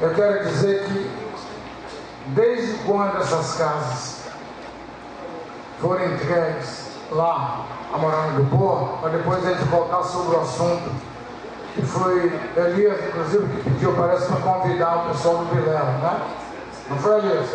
eu quero dizer que desde quando essas casas foram entregues lá a Morada do Povo, para depois a gente voltar sobre o assunto, que foi Elias, inclusive, que pediu, parece, para convidar o pessoal do Vilela, né? Não foi, Elias?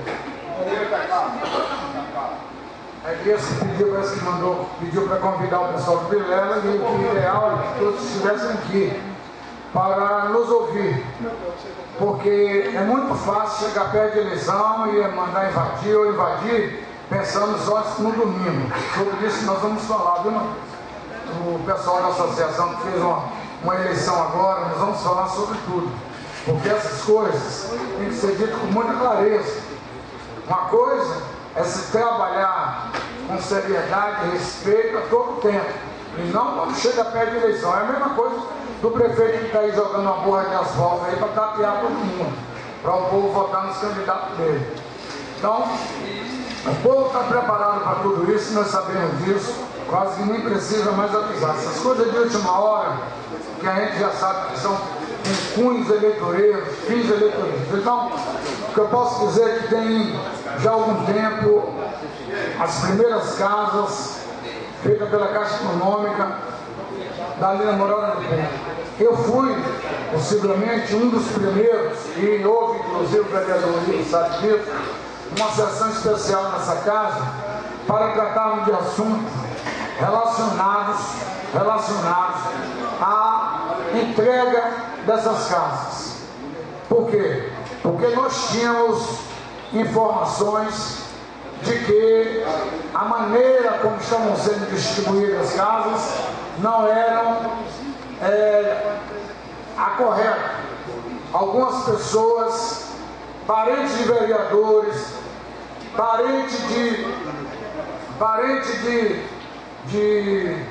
Elias pediu, parece que pediu para convidar o pessoal do Vilela, e o ideal é que todos estivessem aqui para nos ouvir, porque é muito fácil chegar perto de eleição e mandar invadir ou invadir pensando só no domingo. Sobre isso nós vamos falar, viu? O pessoal da associação que fez uma eleição agora, nós vamos falar sobre tudo, porque essas coisas têm que ser ditas com muita clareza. Uma coisa é se trabalhar com seriedade e respeito a todo tempo, e não quando chega perto de eleição. É a mesma coisa do prefeito que está aí jogando uma borra de asfalto aí para tapear todo mundo, para o povo votar nos candidatos dele. Então, o povo está preparado para tudo isso, nós sabemos disso, quase que nem precisa mais avisar. Essas coisas de última hora, que a gente já sabe que são cunhos eleitoreiros, fins eleitoreiros. Então, o que eu posso dizer é que tem já há algum tempo as primeiras casas feitas pela Caixa Econômica dali na Morada do Povo. Eu fui, possivelmente, um dos primeiros, e houve, inclusive, o vereador Luiz sabe disso, uma sessão especial nessa casa para tratarmos de assuntos relacionados à entrega dessas casas. Por quê? Porque nós tínhamos informações de que a maneira como estavam sendo distribuídas as casas não eram a correta. Algumas pessoas, parentes de vereadores, parentes de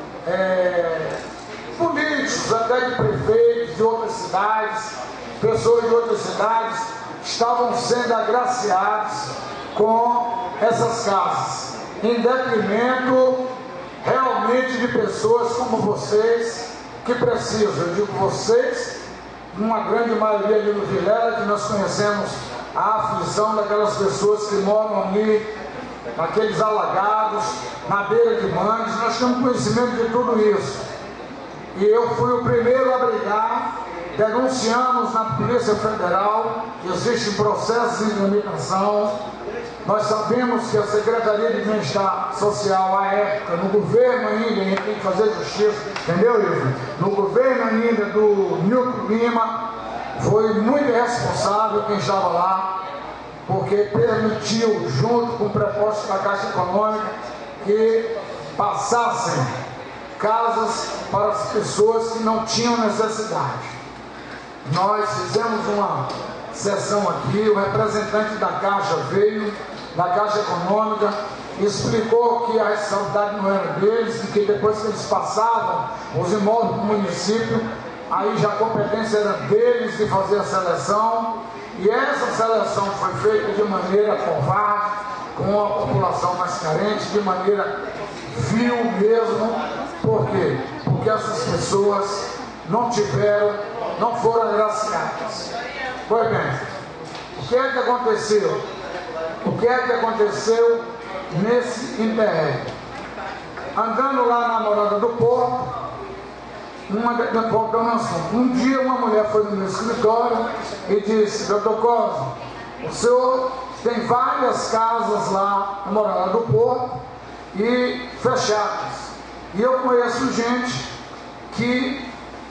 políticos, até de prefeitos de outras cidades, pessoas de outras cidades, estavam sendo agraciados com essas casas, em detrimento realmente de pessoas como vocês que precisam. Eu digo vocês, uma grande maioria ali no Vilela, que nós conhecemos a aflição daquelas pessoas que moram ali, naqueles alagados, na beira de mangues. Nós temos conhecimento de tudo isso. E eu fui o primeiro a brigar, denunciamos na Polícia Federal, existem processos de tramitação. Nós sabemos que a Secretaria de Bem-Estar Social, à época, no governo ainda, a gente tem que fazer justiça, entendeu, Ivo? No governo ainda do Nilton Lima, foi muito irresponsável quem estava lá, porque permitiu, junto com o preposto da Caixa Econômica, que passassem casas para as pessoas que não tinham necessidade. Nós fizemos uma sessão aqui, o representante da Caixa veio, da Caixa Econômica, explicou que a responsabilidade não era deles, e que depois que eles passavam os imóveis do município, aí já a competência era deles de fazer a seleção, e essa seleção foi feita de maneira covarde, com a população mais carente, de maneira vil mesmo. Por quê? Porque essas pessoas não foram agraciadas. Pois bem, o que é que aconteceu? O que é que aconteceu nesse interregno? Andando lá na Morada do Povo, um dia uma mulher foi no meu escritório e disse: doutor Cosme, o senhor tem várias casas lá na Morada do Povo e fechadas. E eu conheço gente que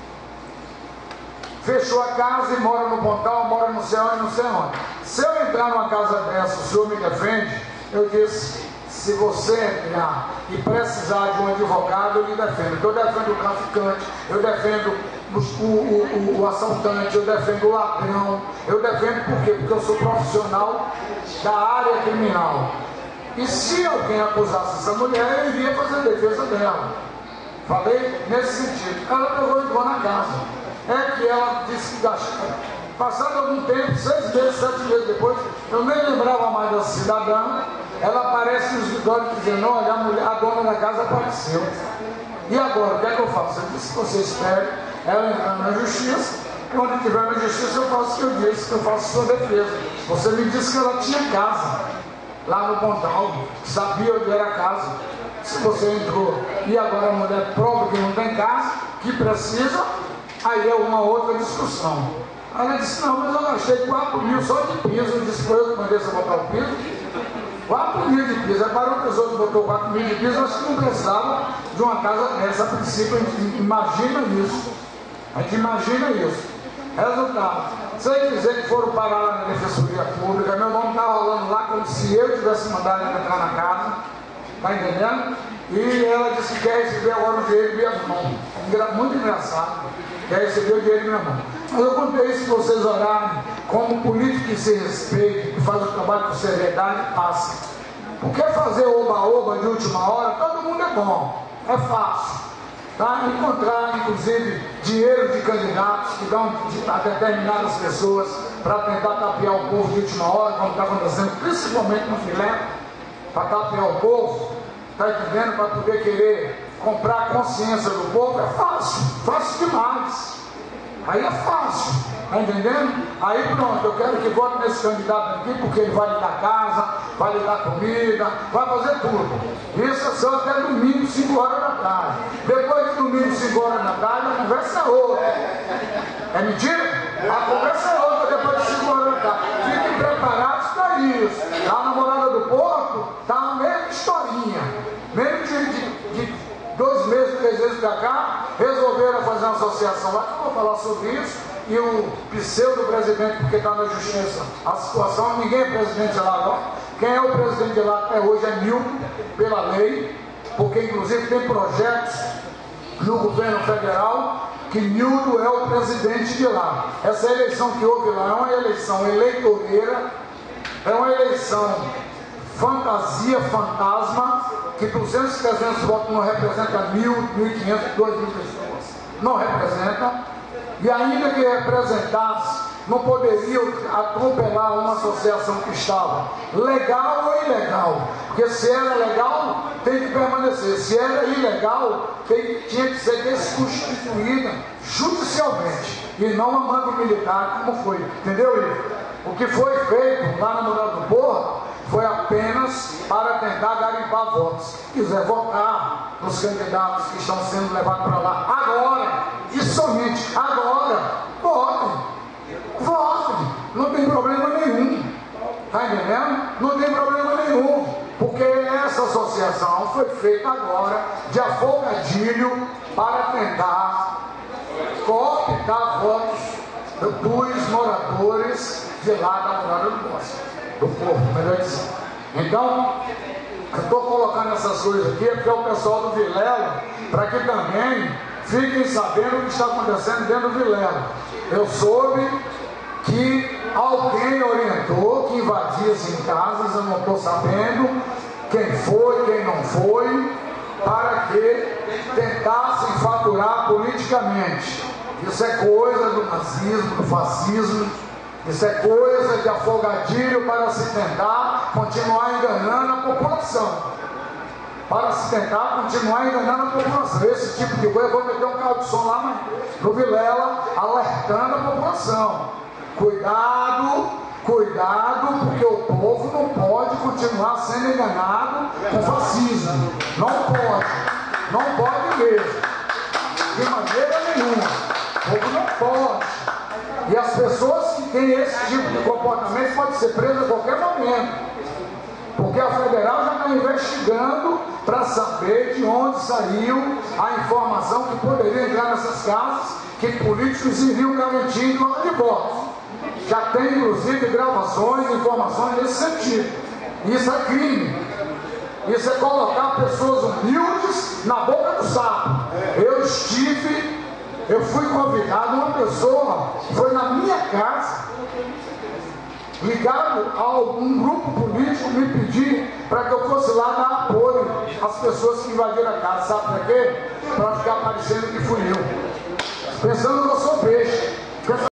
fechou a casa e mora no Pontal, mora no céu e não sei onde. Se eu entrar numa casa dessa, o senhor me defende? Eu disse: se você entrar e precisar de um advogado, eu lhe defendo. Eu defendo o traficante, eu defendo o assaltante, eu defendo o ladrão. Eu defendo por quê? Porque eu sou profissional da área criminal. E se alguém acusasse essa mulher, eu iria fazer a defesa dela. Falei nesse sentido. Ela pegou e entrou na casa. É que ela disse que gastou. Passado algum tempo, 6 meses, 7 meses depois, eu nem lembrava mais da cidadã. Ela aparece nos escritórios dizendo: olha, a dona da casa apareceu. E agora, o que é que eu faço? Eu disse: você espere ela entrar na justiça. Quando estiver na justiça, eu faço o que eu disse que eu faço sua defesa. Você me disse que ela tinha casa lá no Pontal, sabia onde era a casa. Se você entrou e agora a mulher prova que não tem casa, que precisa, aí é uma outra discussão. Aí ela disse, não, mas eu gastei 4 mil só de piso. Eu disse, foi eu que mandei você botar o piso? 4 mil de piso. Aí parou a pessoa que botou 4 mil de piso, acho que não precisava de uma casa dessa. A princípio, a gente imagina isso. A gente imagina isso. Resultado, sem dizer que foram parar lá na Defensoria Pública, meu nome está rolando lá como se eu tivesse mandado ele entrar na casa, tá entendendo? E ela disse que quer receber agora o dinheiro de minha mão. Muito engraçado, quer receber o dinheiro de minha mão. Mas eu contei isso para vocês orarem, como político que se respeita, que faz o trabalho com seriedade, passa. Porque fazer oba-oba de última hora, todo mundo é bom, é fácil. Tá? Encontrar, inclusive, dinheiro de candidatos que dão a determinadas pessoas para tentar tapear o povo de última hora, como está acontecendo, principalmente no filé, para tapear o povo, está entendendo? Para poder querer comprar a consciência do povo, é fácil, fácil demais. Aí é fácil, está entendendo? Aí pronto, eu quero que vote nesse candidato aqui, porque ele vai lhe dar casa, vai lhe dar comida, vai fazer tudo. Isso é só até domingo, 5 horas da tarde. Depois de domingo, 5 horas da tarde, a conversa é outra. É mentira? A conversa é outra depois de 5 horas da tarde. Fiquem preparados para isso. Lá na Morada do Porto, está a mesma historinha. Mesmo de 2 meses, 3 meses para cá, resolveram fazer uma associação lá, que eu vou falar sobre isso, e o pseudo-presidente, porque está na justiça, a situação, ninguém é presidente lá agora. Quem é o presidente de lá até hoje é Nilton, pela lei, porque inclusive tem projetos no governo federal que Nilton é o presidente de lá. Essa eleição que houve lá é uma eleição eleitoreira, é uma eleição fantasia, fantasma, que 200, 300 votos não representa 1.000, 1.500, 2.000 pessoas. Não representa. E ainda que representasse, não poderiam atropelar uma associação que estava legal ou ilegal. Porque se era legal, tem que permanecer. Se era ilegal, tinha que ser desconstituída judicialmente. E não a mando militar, como foi. Entendeu, Ivo? O que foi feito lá na Morada do Porto foi apenas para tentar garimpar votos. Se quiser votar nos candidatos que estão sendo levados para lá agora, e somente agora, votem. Votem. Não tem problema nenhum. Está entendendo? Não tem problema nenhum. Porque essa associação foi feita agora de afogadilho para tentar cooptar votos dos moradores de lá da Morada do Porto, melhor dizendo. Então, eu estou colocando essas coisas aqui porque é o pessoal do Vilela, para que também fiquem sabendo o que está acontecendo dentro do Vilela. Eu soube que alguém orientou que invadia-se em casas, eu não estou sabendo quem foi, quem não foi, para que tentassem faturar politicamente. Isso é coisa do nazismo, do fascismo. Isso é coisa de afogadilho para se tentar continuar enganando a população. Para se tentar continuar enganando a população. Esse tipo de coisa, eu vou meter um carro de som lá no Vilela, alertando a população. Cuidado, cuidado, porque o povo não pode continuar sendo enganado com fascismo. Não pode mesmo. De maneira nenhuma. O povo não pode. E as pessoas que têm esse tipo de comportamento podem ser presas a qualquer momento. Porque a federal já está investigando para saber de onde saiu a informação que poderia entrar nessas casas, que políticos iriam garantir em troca de votos. Já tem inclusive gravações, informações nesse sentido. Isso é crime. Isso é colocar pessoas humildes na boca do sapo. Eu fui convidado, uma pessoa foi na minha casa, ligado a algum grupo político, me pedir para que eu fosse lá dar apoio às pessoas que invadiram a casa. Sabe para quê? Para ficar parecendo que fui eu. Pensando que eu sou peixe.